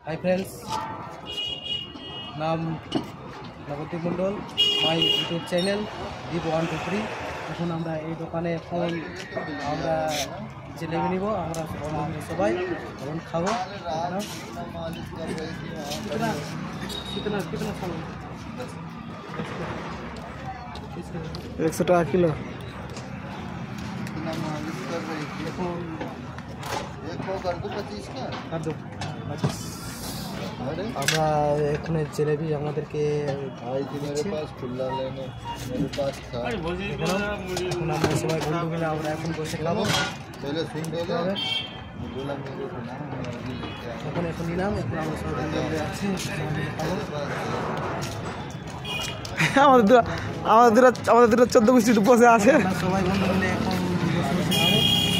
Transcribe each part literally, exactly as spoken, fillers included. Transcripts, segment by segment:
High friends, नाम Navdeep Mandal, my YouTube channel Deep one two three. এখন আমরা এই দোকানে এখন আমরা জিলেবি নিব, আমরা বন্ধু সবাই এখন খাবো। একশো টাকা কিলো। এখন আমরা এখানে জিলেবি আমাদেরকে এখন আমরা সবাই বন্ধু মিলে আমরা এখন বসে খাবো। এখন এখন নিলাম, এখন আমরা সবাই বন্ধু মিলে আছি খাবো। আমাদের দুটো আমাদের দুটো আমাদের দুটো চোদ্দ গোষ্ঠী বসে আছে, সবাই বন্ধু মিলে এখন বসে বসে খাবো।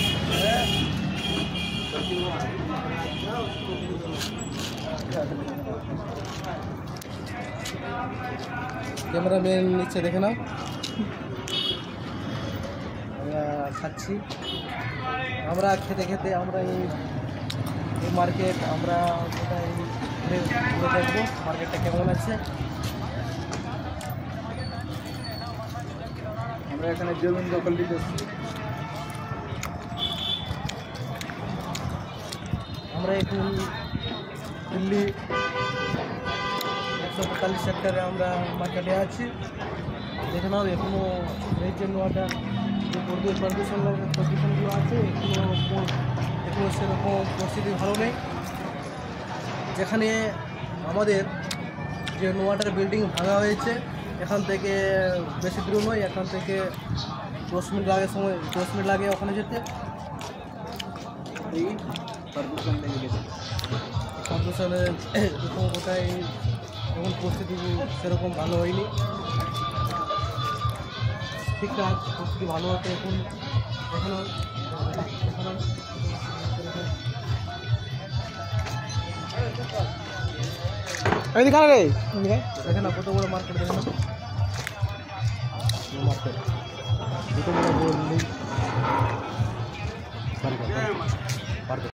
ক্যামেরাম্যান নিচে দেখে নাও, আমরা খাচ্ছি। আমরা খেতে খেতে আমরা এই মার্কেট আমরা কোথায় ঘুরে ঘুরে দেখবো মার্কেটটা কেমন আছে। আমরা এখানে জমিন দখল দিতেছি। আমরা এখন দিল্লি একশো পঁয়তাল্লিশ সেক্টরে আমরা মার্কেটে আছি। দেখে নাও এখনও এই যে নোয়াটা যে প্রদূষণ প্রদূষণগুলো আছে এখনও এখনও সেরকম পরিস্থিতি ভালো নেই। যেখানে আমাদের যে নোয়াটার বিল্ডিং ভাঙা হয়েছে এখান থেকে বেশি দূর নয়, এখান থেকে দশ মিনিট লাগে সময় দশ মিনিট লাগে ওখানে যেতে। এই প্রদূষণ লেগে গেছে, প্রদূষণের এরকম কোথায় এখন পরিস্থিতি সেরকম ভালো হয়নি, ঠিকঠাক পরিস্থিতি ভালো হতে এখন এখনও দেখে না কত বড় মার্কেট, দেখে না মার্কেট কত বড় বড়